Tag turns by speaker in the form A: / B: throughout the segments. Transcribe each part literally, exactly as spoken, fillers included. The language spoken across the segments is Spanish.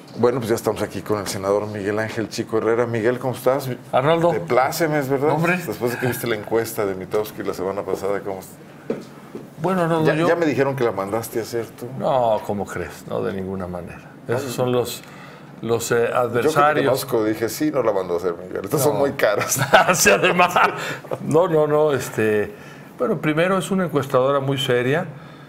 A: Bueno, pues ya estamos aquí con el senador Miguel Ángel Chico Herrera. Miguel, ¿cómo estás?
B: Arnoldo.
A: De plácemes, ¿verdad?
B: Hombre.
A: Después de que viste la encuesta de Mitofsky la semana pasada, ¿cómo estás?
B: Bueno, Arnoldo,
A: ya,
B: yo...
A: ya me dijeron que la mandaste a hacer tú.
B: No, ¿cómo crees? No, de ninguna manera. Esos son los, los eh, adversarios.
A: Yo que te conozco, dije, sí, no la mandó a hacer, Miguel. Estas no. son muy caras.
B: Sí, además. No, no, no. Este, bueno, primero es una encuestadora muy seria.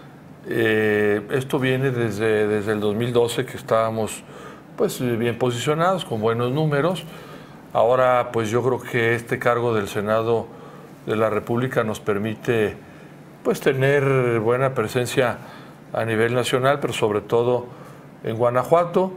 B: Eh, esto viene desde, desde el dos mil doce, que estábamos pues bien posicionados, con buenos números. Ahora, pues yo creo que este cargo del Senado de la República nos permite pues tener buena presencia a nivel nacional, pero sobre todo en Guanajuato.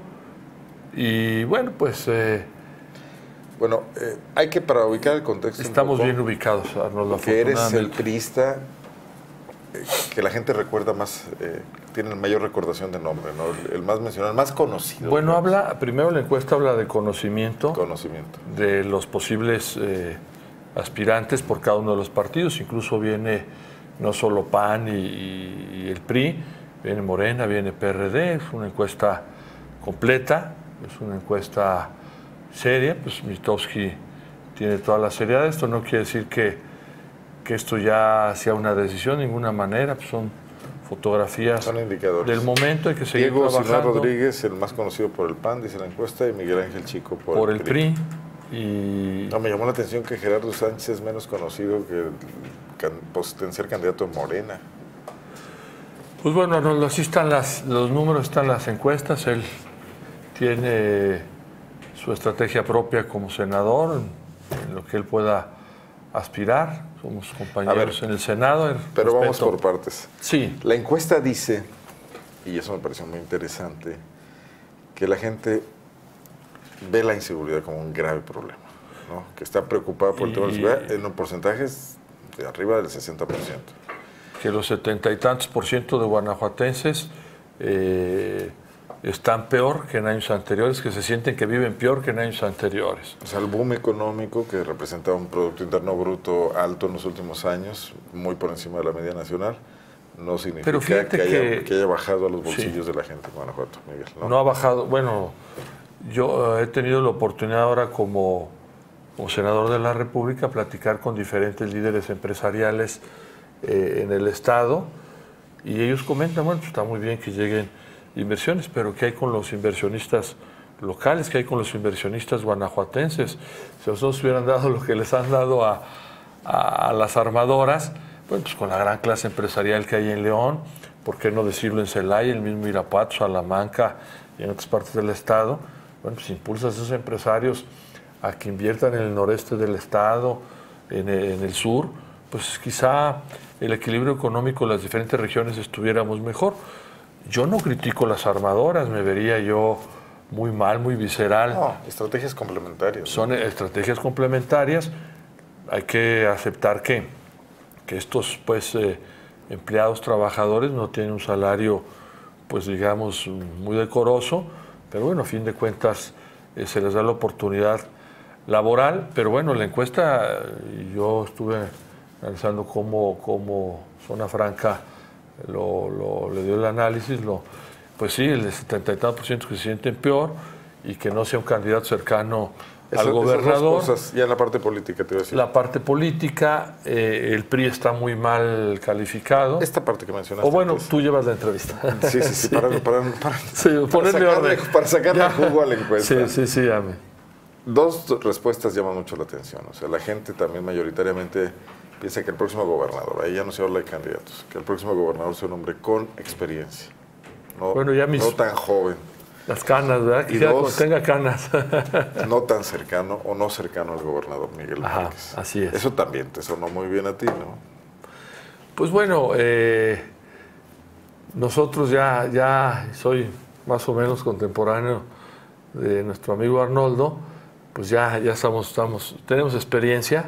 B: Y bueno, pues... Eh,
A: bueno, eh, hay que, para ubicar el contexto...
B: Estamos bien ubicados, Arnoldo,
A: que eres el priista eh, que la gente recuerda más... Eh, tiene mayor recordación de nombre, ¿no? El más mencionado, el más conocido.
B: Bueno, ¿no? habla, primero la encuesta habla de conocimiento,
A: conocimiento.
B: de los posibles eh, aspirantes por cada uno de los partidos. Incluso viene no solo P A N y, y el P R I, viene Morena, viene P R D. Es una encuesta completa, es una encuesta seria. Pues Mitofsky tiene toda la seriedad. Esto no quiere decir que, que esto ya sea una decisión de ninguna manera, pues son fotografías
A: Son indicadores.
B: del momento, hay que seguir
A: Diego
B: trabajando.
A: Sinaloa Rodríguez, el más conocido por el P A N, dice la encuesta, y Miguel Ángel Chico por,
B: por
A: el,
B: el
A: P R I.
B: P R I. Y...
A: No, me llamó la atención que Gerardo Sánchez es menos conocido que el can, potencial candidato de Morena.
B: Pues bueno, no, así están las, los números, están las encuestas. Él tiene su estrategia propia como senador, en, en lo que él pueda aspirar. Somos compañeros ver, en el Senado. El
A: pero
B: respeto.
A: Vamos por partes.
B: Sí.
A: La encuesta dice, y eso me pareció muy interesante, que la gente ve la inseguridad como un grave problema, ¿no? Que está preocupada por y, el tema de la seguridad en un porcentaje de arriba del sesenta por ciento.
B: Que los setenta y tantos por ciento de guanajuatenses eh, están peor que en años anteriores, que se sienten que viven peor que en años anteriores.
A: O sea, el boom económico, que representa un Producto Interno Bruto alto en los últimos años, muy por encima de la media nacional, no significa
B: Pero
A: que,
B: que,
A: haya, que haya bajado a los bolsillos
B: sí.
A: de la gente en Guanajuato, Miguel, ¿no?
B: No ha bajado. Bueno, yo he tenido la oportunidad ahora como, como senador de la República platicar con diferentes líderes empresariales eh, en el Estado, y ellos comentan, bueno, pues está muy bien que lleguen inversiones, pero ¿qué hay con los inversionistas locales? ¿Qué hay con los inversionistas guanajuatenses? Si nosotros hubieran dado lo que les han dado a, a, a las armadoras, bueno, pues con la gran clase empresarial que hay en León, ¿por qué no decirlo en Celaya, el mismo Irapuato, Salamanca y en otras partes del estado? Bueno, pues impulsa a esos empresarios a que inviertan en el noreste del estado, en el, en el sur, pues quizá el equilibrio económico de las diferentes regiones estuviéramos mejor. Yo no critico las armadoras, me vería yo muy mal, muy visceral.
A: No, estrategias complementarias.
B: Son ¿no? estrategias complementarias. Hay que aceptar que, que estos pues, eh, empleados trabajadores no tienen un salario, pues digamos, muy decoroso, pero bueno, a fin de cuentas eh, se les da la oportunidad laboral. Pero bueno, la encuesta, yo estuve analizando cómo, cómo Zona Franca Lo, lo, le dio el análisis, lo, pues sí, el setenta y tantos por ciento que se sienten peor y que no sea un candidato cercano
A: Esa,
B: al gobernador.
A: Esas dos cosas, ya en la parte política te iba a decir.
B: La parte política, eh, el P R I está muy mal calificado.
A: Esta parte que mencionaste.
B: O bueno,
A: antes.
B: Tú llevas la entrevista.
A: Sí, sí, sí, para, para, para,
B: sí,
A: para sacarle, orden. Para sacarle jugo a la encuesta.
B: Sí, sí, sí, a mí.
A: Dos respuestas llaman mucho la atención. O sea, la gente también mayoritariamente piensa que el próximo gobernador, ahí ya no se habla de candidatos, que el próximo gobernador sea un hombre con experiencia, no,
B: bueno, ya mis,
A: no tan joven.
B: Las canas, ¿verdad?
A: Y dos,
B: tenga canas.
A: no tan cercano o no cercano al gobernador Miguel
B: Ajá,
A: Márquez.
B: Así es.
A: Eso también te sonó muy bien a ti, ¿no?
B: Pues bueno, eh, nosotros ya, ya soy más o menos contemporáneo de nuestro amigo Arnoldo, pues ya, ya estamos, estamos, tenemos experiencia.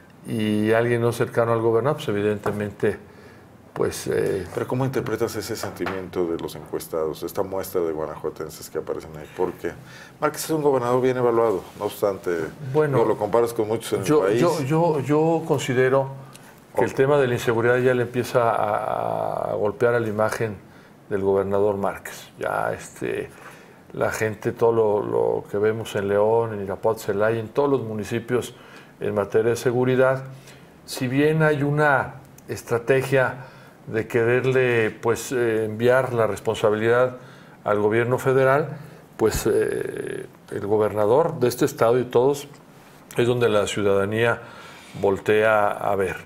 B: Y alguien no cercano al gobernador, pues evidentemente, pues... Eh,
A: Pero ¿cómo interpretas ese sentimiento de los encuestados, esta muestra de guanajuatenses que aparecen ahí? Porque Márquez es un gobernador bien evaluado, no obstante,
B: bueno,
A: no lo comparas con muchos en
B: yo,
A: el país.
B: Yo, yo, yo considero que el tema de la inseguridad ya le empieza a, a golpear a la imagen del gobernador Márquez. Ya este, la gente, todo lo, lo que vemos en León, en Irapuato, Celaya, en todos los municipios en materia de seguridad, si bien hay una estrategia de quererle pues eh, enviar la responsabilidad al gobierno federal, pues eh, el gobernador de este estado y todos es donde la ciudadanía voltea a ver.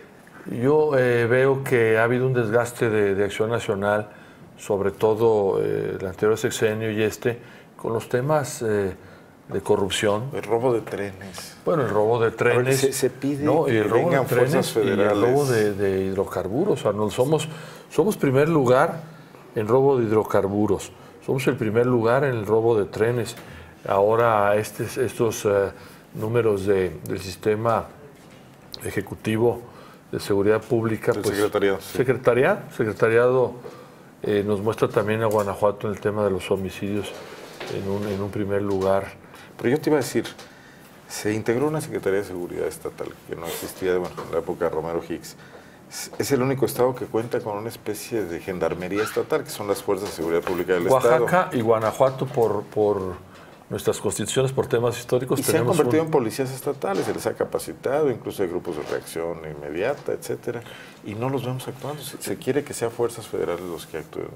B: Yo eh, veo que ha habido un desgaste de, de Acción Nacional, sobre todo eh, el anterior sexenio y este, con los temas eh, de corrupción.
A: El robo de trenes.
B: Bueno, el robo de trenes.
A: Ver, se, se pide
B: no,
A: que
B: y el robo de trenes y el robo de, de hidrocarburos. O sea, no, somos, somos primer lugar en robo de hidrocarburos. Somos el primer lugar en el robo de trenes. Ahora estes, estos uh, números de, del sistema ejecutivo de seguridad pública.
A: El
B: pues,
A: secretariado. Sí.
B: Secretariado, secretariado eh, nos muestra también a Guanajuato en el tema de los homicidios en un, en un primer lugar.
A: Pero yo te iba a decir, se integró una Secretaría de Seguridad Estatal que no existía bueno, en la época de Romero Hicks. Es el único estado que cuenta con una especie de gendarmería estatal, que son las fuerzas de seguridad pública del
B: Oaxaca
A: estado.
B: Oaxaca y Guanajuato, por, por nuestras constituciones, por temas históricos,
A: y se han convertido
B: un...
A: en policías estatales, se les ha capacitado, incluso hay grupos de reacción inmediata, etcétera, y no los vemos actuando. Se, se quiere que sean fuerzas federales los que actúen.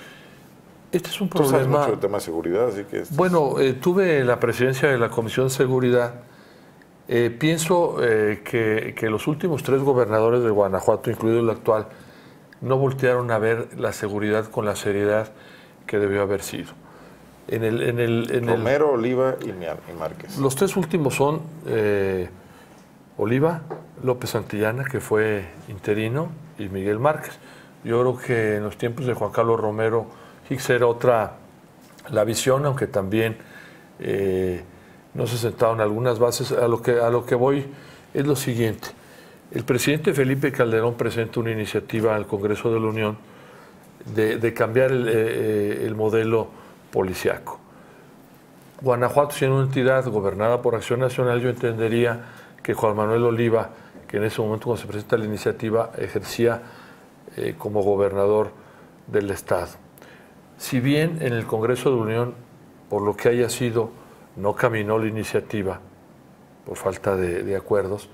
B: Este es un
A: Tú sabes
B: problema...
A: mucho del tema de seguridad, así que...
B: Bueno, eh, tuve la presidencia de la Comisión de Seguridad. Eh, pienso eh, que, que los últimos tres gobernadores de Guanajuato, incluido el actual, no voltearon a ver la seguridad con la seriedad que debió haber sido. En el, en el, en
A: Romero,
B: el,
A: Oliva y, y Márquez.
B: Los tres últimos son eh, Oliva, López Santillana, que fue interino, y Miguel Márquez. Yo creo que en los tiempos de Juan Carlos Romero Hicks era otra la visión, aunque también eh, no se sentaron algunas bases. A lo, que, a lo que voy es lo siguiente. El presidente Felipe Calderón presenta una iniciativa al Congreso de la Unión de, de cambiar el, eh, el modelo policiaco. Guanajuato, siendo una entidad gobernada por Acción Nacional, yo entendería que Juan Manuel Oliva, que en ese momento cuando se presenta la iniciativa ejercía eh, como gobernador del estado. Si bien en el Congreso de la Unión, por lo que haya sido, no caminó la iniciativa, por falta de, de acuerdos,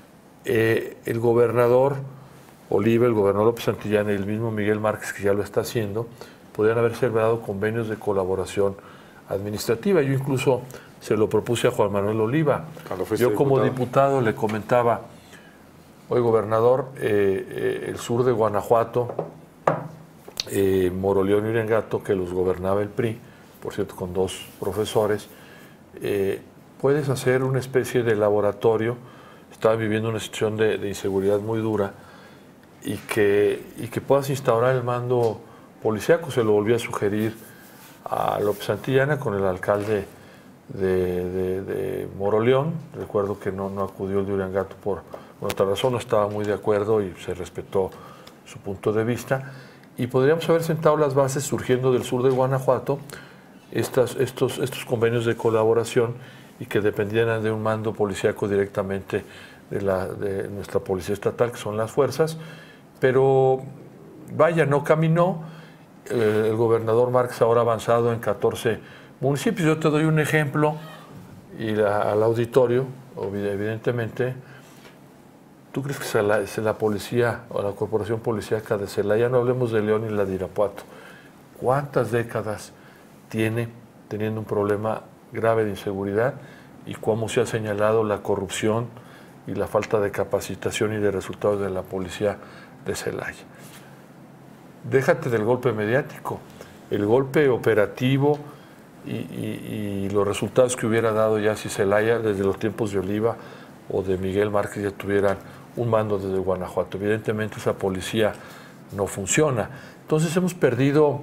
B: eh, el gobernador Oliva, el gobernador López Santillana y el mismo Miguel Márquez, que ya lo está haciendo, podrían haber celebrado convenios de colaboración administrativa. Yo incluso se lo propuse a Juan Manuel Oliva. Yo como diputado, diputado le comentaba, oye gobernador, eh, eh, el sur de Guanajuato, eh, Moroleón y Uriangato, que los gobernaba el P R I, por cierto con dos profesores, eh, puedes hacer una especie de laboratorio. Estaba viviendo una situación de, de inseguridad muy dura y que, y que puedas instaurar el mando policíaco. Se lo volví a sugerir a López Santillana con el alcalde de, de, de Moroleón. Recuerdo que no, no acudió el de Uriangato por, por otra razón, no estaba muy de acuerdo y se respetó su punto de vista. Y podríamos haber sentado las bases, surgiendo del sur de Guanajuato, estas, estos, estos convenios de colaboración y que dependieran de un mando policíaco directamente de, la, de nuestra policía estatal, que son las fuerzas. Pero vaya, no caminó. Eh, el gobernador Márquez ahora ha avanzado en catorce municipios. Yo te doy un ejemplo y la, al auditorio, evidentemente. ¿Tú crees que la, la policía o la corporación policíaca de Celaya, no hablemos de León y la de Irapuato, cuántas décadas tiene teniendo un problema grave de inseguridad y cómo se ha señalado la corrupción y la falta de capacitación y de resultados de la policía de Celaya? Déjate del golpe mediático, el golpe operativo y, y, y los resultados que hubiera dado ya si Celaya, desde los tiempos de Oliva o de Miguel Márquez, ya tuvieran un mando desde Guanajuato. Evidentemente esa policía no funciona. Entonces hemos perdido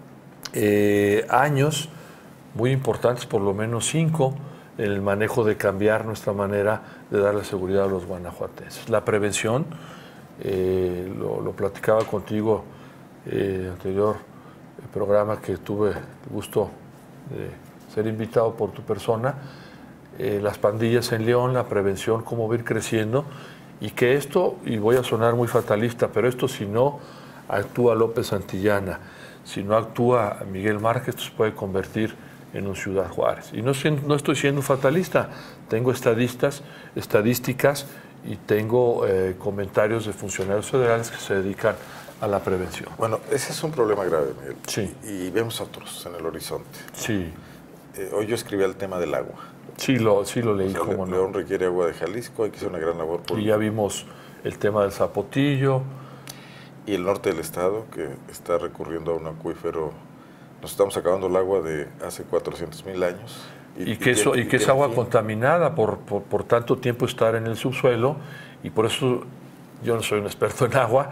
B: eh, años muy importantes, por lo menos cinco, en el manejo de cambiar nuestra manera de darle seguridad a los guanajuatenses. La prevención, eh, lo, lo platicaba contigo en el anterior programa que tuve el gusto de ser invitado por tu persona, eh, las pandillas en León, la prevención, cómo va a ir creciendo, y que esto, y voy a sonar muy fatalista, pero esto si no actúa López Santillana, si no actúa Miguel Márquez, esto se puede convertir en un Ciudad Juárez. Y no, no estoy siendo fatalista, tengo estadistas, estadísticas y tengo eh, comentarios de funcionarios federales que se dedican a la prevención.
A: Bueno, ese es un problema grave, Miguel.
B: Sí.
A: Y vemos otros en el horizonte.
B: Sí.
A: Eh, hoy yo escribí el tema del agua.
B: Sí, lo, sí lo leí.
A: O sea,
B: como
A: León
B: no.
A: requiere agua de Jalisco, hay que hacer una gran labor por...
B: Y ya vimos el tema del Zapotillo.
A: Y el norte del estado, que está recurriendo a un acuífero. Nos estamos acabando el agua de hace cuatrocientos mil años.
B: Y, y que, eso, tiene, y que es agua fin. contaminada por, por, por tanto tiempo estar en el subsuelo. Y por eso yo no soy un experto en agua,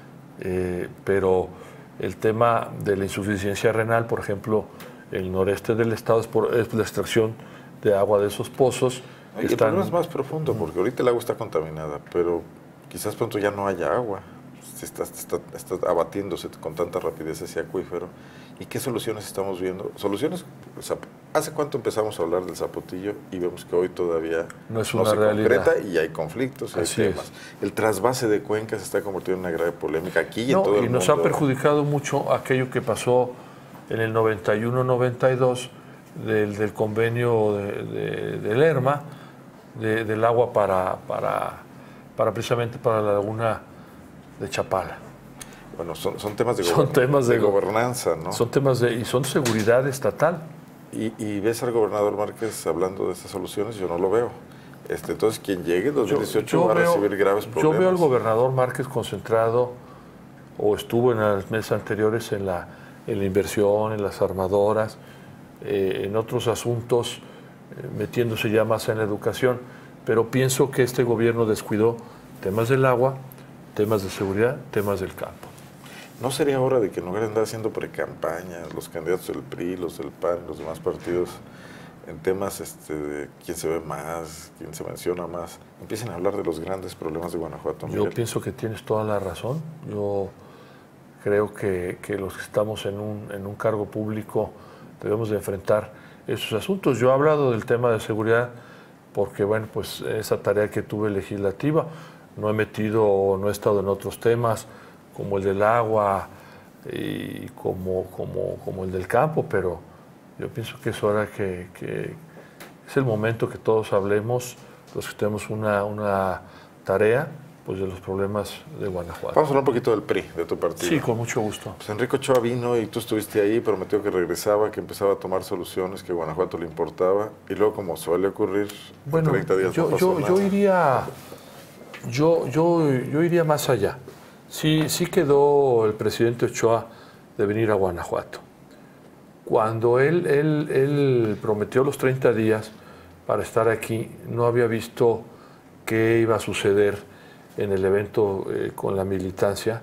B: eh, pero el tema de la insuficiencia renal, por ejemplo, el noreste del estado es, por, es la extracción de agua de esos pozos.
A: Y el están... problema es más profundo, porque ahorita el agua está contaminada, pero quizás pronto ya no haya agua. Está, está, está abatiéndose con tanta rapidez ese acuífero. ¿Y qué soluciones estamos viendo? Soluciones, ¿hace cuánto empezamos a hablar del Zapotillo y vemos que hoy todavía
B: no, es
A: no
B: una
A: se
B: realidad.
A: concreta y hay conflictos, hay temas? Es. El trasvase de cuencas se está convirtiendo en una grave polémica aquí y
B: no,
A: en todo el
B: y
A: mundo.
B: Y nos ha perjudicado mucho aquello que pasó en el noventa y uno noventa y dos del, del convenio de, de, de Lerma, de, del agua para, para, para precisamente para la laguna de Chapala.
A: Bueno, son, son temas de,
B: son
A: gobern
B: temas de,
A: de gobernanza, ¿no?
B: Son temas de, y son seguridad estatal.
A: Y, y ves al gobernador Márquez hablando de estas soluciones, yo no lo veo. Este, entonces, quien llegue en dos mil dieciocho yo, yo va
B: veo,
A: a recibir graves problemas.
B: Yo veo al gobernador Márquez concentrado, o estuvo en las meses anteriores en la, en la inversión, en las armadoras, eh, en otros asuntos, eh, metiéndose ya más en la educación. Pero pienso que este gobierno descuidó temas del agua, temas de seguridad, temas del campo.
A: ¿No sería hora de que en lugar de andar haciendo precampaña, los candidatos del P R I, los del P A N, los demás partidos, en temas este, de quién se ve más, quién se menciona más, empiecen a hablar de los grandes problemas de Guanajuato?
B: Miguel? Yo pienso que tienes toda la razón. Yo creo que, que los que estamos en un, en un cargo público debemos de enfrentar esos asuntos. Yo he hablado del tema de seguridad porque, bueno, pues esa tarea que tuve legislativa, no he metido, no he estado en otros temas como el del agua y como, como, como el del campo, pero yo pienso que es hora que, que es el momento que todos hablemos, los que tenemos una, una tarea, pues de los problemas de Guanajuato.
A: Vamos a hablar un poquito del P R I, de tu partido.
B: Sí, con mucho gusto.
A: Pues Enrique Ochoa vino y tú estuviste ahí, prometió que regresaba, que empezaba a tomar soluciones, que Guanajuato le importaba, y luego, como suele ocurrir,
B: bueno,
A: en treinta días
B: yo,
A: no pasó
B: yo,
A: nada.
B: yo iría, yo, yo, yo iría más allá. Sí, sí quedó el presidente Ochoa de venir a Guanajuato. Cuando él, él, él prometió los treinta días para estar aquí, no había visto qué iba a suceder en el evento eh, con la militancia.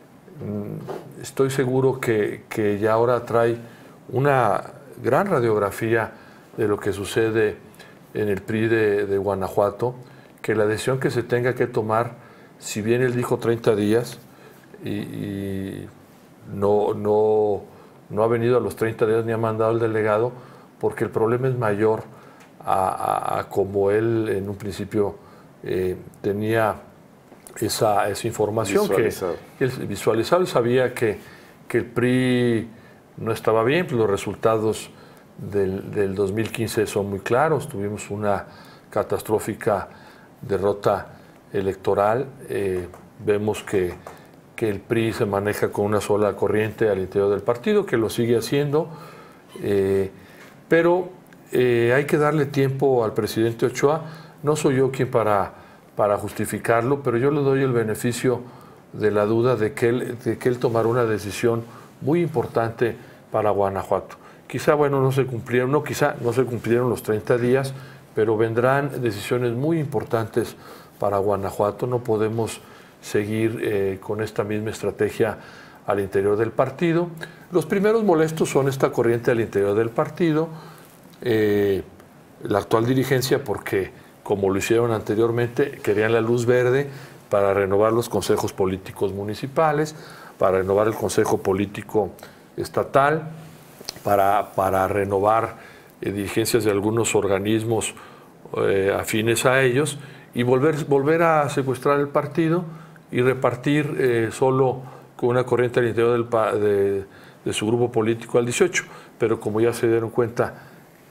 B: Mm, estoy seguro que, que ya ahora trae una gran radiografía de lo que sucede en el P R I de, de Guanajuato, que la decisión que se tenga que tomar, si bien él dijo treinta días y, y no, no, no ha venido a los treinta días ni ha mandado el delegado, porque el problema es mayor a, a, a como él en un principio eh, tenía esa, esa información,
A: visualizado.
B: que él visualizaba y sabía que, que el P R I no estaba bien, pues los resultados del, del dos mil quince son muy claros, tuvimos una catastrófica derrota electoral, eh, vemos que, que el P R I se maneja con una sola corriente al interior del partido, que lo sigue haciendo, eh, pero eh, hay que darle tiempo al presidente Ochoa. No soy yo quien para, para justificarlo, pero yo le doy el beneficio de la duda de que él, de que él tomará una decisión muy importante para Guanajuato. Quizá, bueno, no se cumplieron, no, quizá no se cumplieron los treinta días, pero vendrán decisiones muy importantes para Guanajuato. No podemos seguir eh, con esta misma estrategia al interior del partido. Los primeros molestos son esta corriente al interior del partido, eh, la actual dirigencia, porque como lo hicieron anteriormente, querían la luz verde para renovar los consejos políticos municipales, para renovar el consejo político estatal, para, para renovar eh, dirigencias de algunos organismos eh, afines a ellos, y volver, volver a secuestrar el partido y repartir eh, solo con una corriente al interior del, de, de su grupo político al dieciocho. Pero como ya se dieron cuenta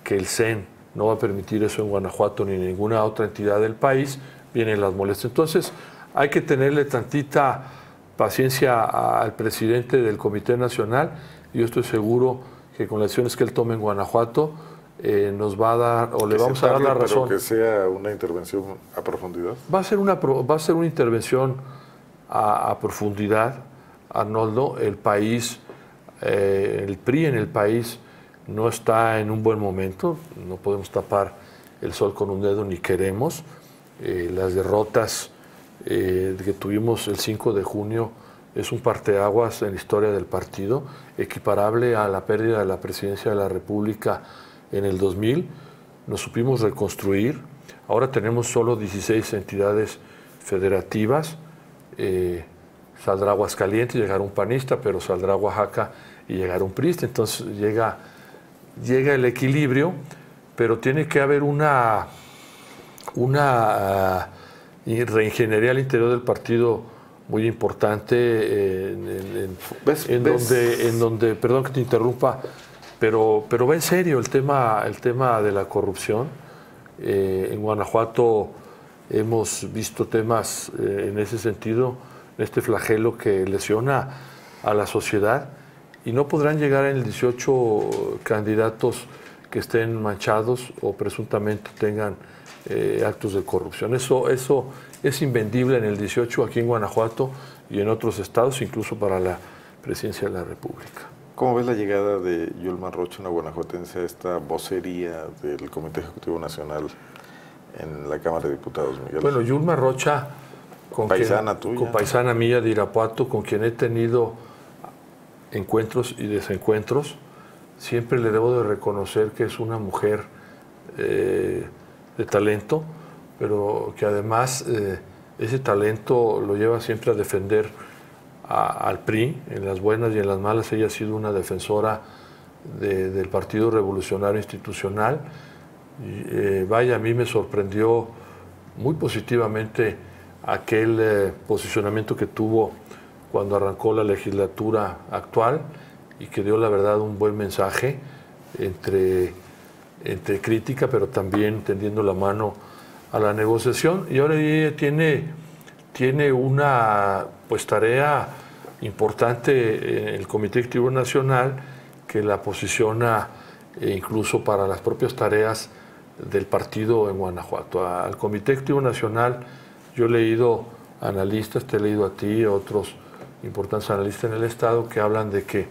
B: que el C E N no va a permitir eso en Guanajuato ni en ninguna otra entidad del país, vienen las molestias. Entonces, hay que tenerle tantita paciencia al presidente del Comité Nacional y yo estoy seguro que con las acciones que él tome en Guanajuato eh, nos va a dar, o le vamos a dar la razón.
A: Pero que sea una intervención a profundidad.
B: Va a ser una, va a ser una intervención a, a profundidad, Arnoldo. El país, eh, el P R I en el país no está en un buen momento, no podemos tapar el sol con un dedo ni queremos. Eh, las derrotas eh, que tuvimos el cinco de junio es un parteaguas en la historia del partido, equiparable a la pérdida de la presidencia de la República en el dos mil. Nos supimos reconstruir, ahora tenemos solo dieciséis entidades federativas, eh, saldrá Aguascalientes, llegará un panista, pero saldrá Oaxaca y llegará un priista, entonces llega, llega el equilibrio, pero tiene que haber una, una uh, reingeniería al interior del partido muy importante, eh, en, en,
A: ¿Ves,
B: en,
A: ves?
B: Donde, en donde, perdón que te interrumpa, pero, pero va en serio el tema, el tema de la corrupción. Eh, en Guanajuato hemos visto temas eh, en ese sentido, este flagelo que lesiona a la sociedad, y no podrán llegar en el dieciocho candidatos que estén manchados o presuntamente tengan eh, actos de corrupción. Eso, eso es invendible en el dieciocho aquí en Guanajuato y en otros estados, incluso para la presidencia de la República.
A: ¿Cómo ves la llegada de Yulma Rocha, una guanajuatense, a esta vocería del Comité Ejecutivo Nacional en la Cámara de Diputados, Miguel?
B: Bueno, Yulma Rocha, con
A: paisana
B: quien,
A: tuya.
B: Con paisana mía de Irapuato, con quien he tenido encuentros y desencuentros, siempre le debo de reconocer que es una mujer eh, de talento, pero que además eh, ese talento lo lleva siempre a defender a, al P R I, en las buenas y en las malas. Ella ha sido una defensora de, del Partido Revolucionario Institucional. Y, eh, vaya, a mí me sorprendió muy positivamente aquel eh, posicionamiento que tuvo cuando arrancó la legislatura actual y que dio, la verdad, un buen mensaje entre, entre crítica, pero también tendiendo la mano a la negociación. Y ahora ella tiene, tiene una pues, tarea importante en el Comité Ejecutivo Nacional que la posiciona eh, incluso para las propias tareas del partido en Guanajuato. Al Comité Ejecutivo Nacional yo he leído analistas, te he leído a ti, a otros importantes analistas en el Estado que hablan de que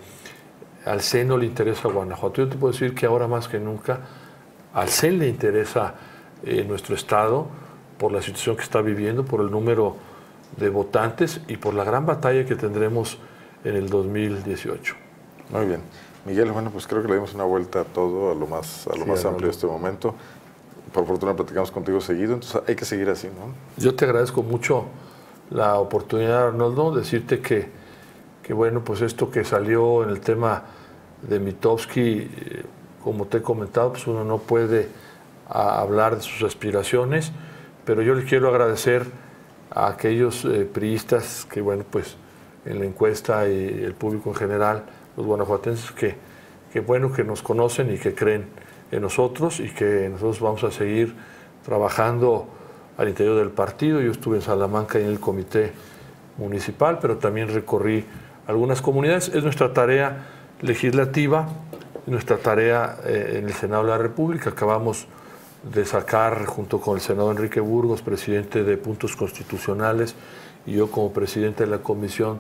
B: al C E N no le interesa Guanajuato. Yo te puedo decir que ahora más que nunca al C E N le interesa eh, nuestro Estado por la situación que está viviendo, por el número de votantes y por la gran batalla que tendremos en el dos mil dieciocho.
A: Muy bien. Miguel, bueno, pues creo que le dimos una vuelta a todo, a lo más, a lo
B: Sí,
A: más
B: a
A: amplio de este momento. Por fortuna platicamos contigo seguido, entonces hay que seguir así, ¿no?
B: Yo te agradezco mucho la oportunidad, Arnoldo, decirte que, que bueno, pues esto que salió en el tema de Mitofsky, eh, como te he comentado, pues uno no puede a, hablar de sus aspiraciones, pero yo le quiero agradecer a aquellos eh, priistas que, bueno, pues en la encuesta y el público en general, los guanajuatenses, que, que bueno, que nos conocen y que creen en nosotros y que nosotros vamos a seguir trabajando al interior del partido. Yo estuve en Salamanca y en el comité municipal, pero también recorrí algunas comunidades. Es nuestra tarea legislativa, nuestra tarea eh, en el Senado de la República. Acabamos de sacar, junto con el senador Enrique Burgos, presidente de Puntos Constitucionales, y yo como presidente de la Comisión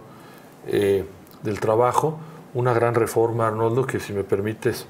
B: eh, del Trabajo, una gran reforma, Arnoldo, que si me permites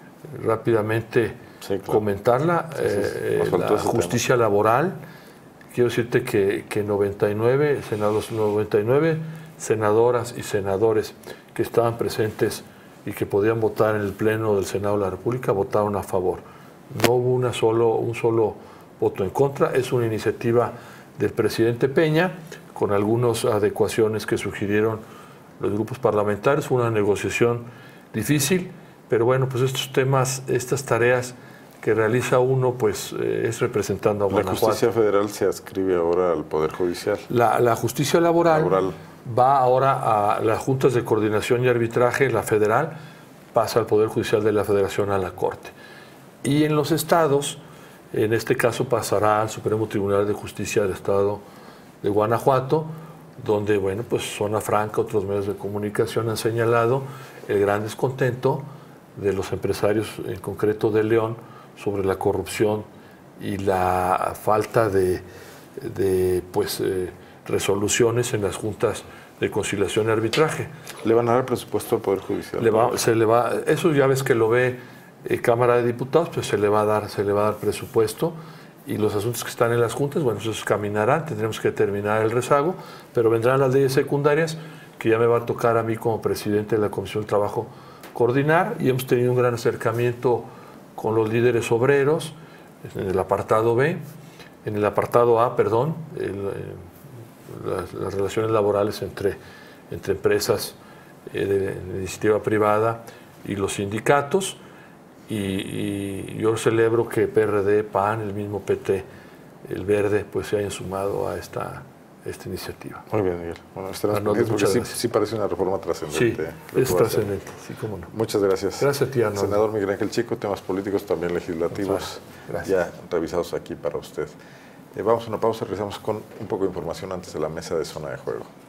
B: rápidamente sí, claro. comentarla, sí, sí, sí. Eh, la justicia tema. laboral. Quiero decirte que, que noventa y nueve, senados, noventa y nueve senadoras y senadores que estaban presentes y que podían votar en el Pleno del Senado de la República votaron a favor. No hubo una solo, un solo voto en contra. Es una iniciativa del presidente Peña, con algunas adecuaciones que sugirieron los grupos parlamentarios. Fue una negociación difícil, pero bueno, pues estos temas, estas tareas que realiza uno, pues eh, es representando a Guanajuato.
A: La justicia federal se adscribe ahora al Poder Judicial.
B: La, la justicia laboral,
A: laboral
B: va ahora a las juntas de coordinación y arbitraje, la federal pasa al Poder Judicial de la Federación, a la Corte. Y en los estados, en este caso pasará al Supremo Tribunal de Justicia del Estado de Guanajuato, donde, bueno, pues Zona Franca, otros medios de comunicación han señalado el gran descontento de los empresarios, en concreto de León, sobre la corrupción y la falta de, de pues, eh, resoluciones en las juntas de conciliación y arbitraje.
A: ¿Le van a dar presupuesto al Poder Judicial?
B: Le va, se le va, eso ya ves que lo ve eh, Cámara de Diputados, pues se le va a dar, se le va a dar presupuesto, y los asuntos que están en las juntas, bueno, esos caminarán, tendremos que terminar el rezago, pero vendrán las leyes secundarias, que ya me va a tocar a mí como presidente de la Comisión del Trabajo coordinar, y hemos tenido un gran acercamiento con los líderes obreros, en el apartado B, en el apartado A, perdón, el, las, las relaciones laborales entre, entre empresas eh, de, de iniciativa privada y los sindicatos, y, y yo celebro que P R D, P A N, el mismo P T, el Verde, pues se hayan sumado a esta, esta iniciativa.
A: Muy bien, Miguel. Bueno, estaremos pendientes porque sí, sí parece una reforma trascendente.
B: Sí, es trascendente, sí, cómo no.
A: Muchas gracias.
B: Gracias a ti, Arnoldo.
A: Senador Miguel Ángel Chico, temas políticos, también legislativos, ya revisados aquí para usted. Eh, vamos a una pausa, regresamos con un poco de información antes de la mesa de Zona de Juego.